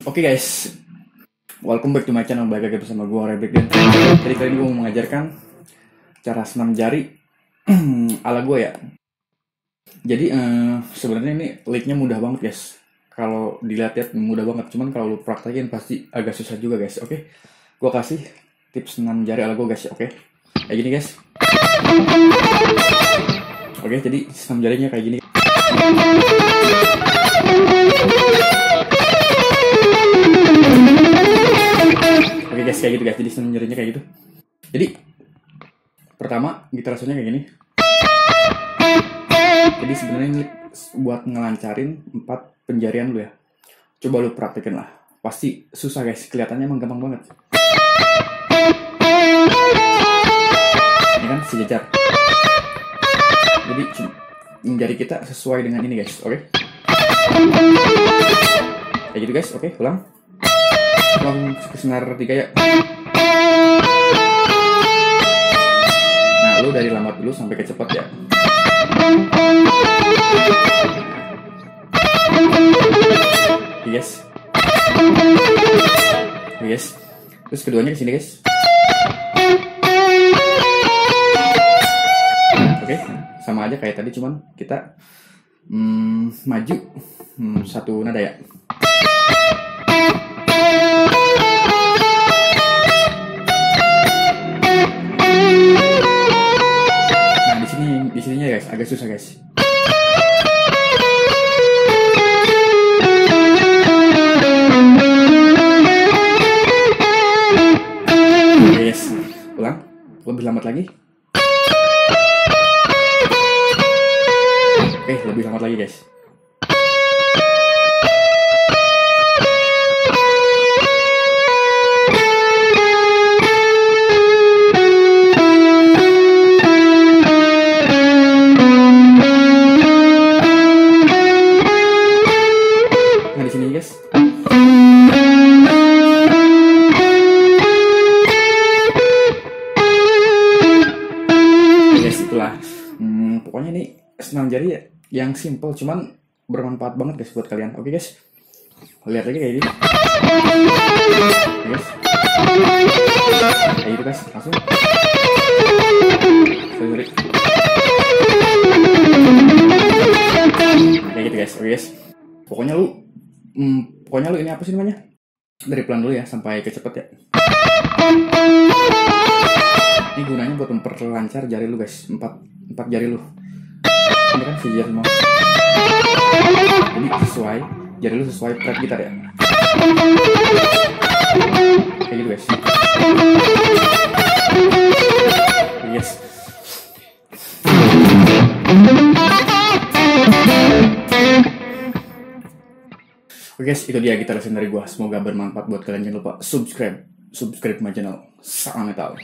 Oke guys, welcome back to my channel. Balik lagi bersama gue Rebek dan jadi kali ini gue mau mengajarkan cara senam jari ala gue ya. Jadi sebenarnya ini linknya mudah banget guys. Kalau dilihat-lihat mudah banget, cuman kalau lu praktekin pasti agak susah juga guys. Oke, gue kasih tips senam jari ala gue guys. Oke, kayak gini guys. Oke, jadi senam jarinya kayak gini. Oke guys, kayak gitu guys. Jadi senam jarinya kayak gitu. Jadi pertama gitar soundnya kayak gini. Jadi sebenarnya ini buat ngelancarin 4 penjarian lu ya. Coba lu praktekin lah. Pasti susah guys. Kelihatannya emang gampang banget. Ini kan sejajar. Jadi jari kita sesuai dengan ini guys. Oke. Kayak gitu guys. Oke, ulang. Ulang ke senar 3 ya. Nah, lu dari lambat dulu sampai ke cepet ya. Oke guys. Oke guys. Terus keduanya ke sini guys. Oke, sama aja kayak tadi, cuman kita maju satu nada ya. Di sininya guys, agak susah guys. Oke guys, ulang, lebih lambat lagi. Oke, lebih lambat lagi guys. Nah, di sini guys. Guys, itulah. Pokoknya ini senam jari ya, yang simple cuman bermanfaat banget guys buat kalian. Oke guys, lihat lagi kayak gini. Oke guys, kayak gitu guys, langsung. Sorry. Kayak gitu guys. Oke guys, pokoknya lu ini apa sih namanya? Dari pelan dulu ya sampai ke cepet ya. Ini gunanya buat memperlancar jari lu guys, 4 jari lu. Ini kan sejajar semua. Jadi sesuai jari lu sesuai fret gitar ya. Kayak gitu guys. Yes. Oke guys, itu dia gitar lesson dari gua. Semoga bermanfaat buat kalian. Jangan lupa subscribe my channel. Salam metal.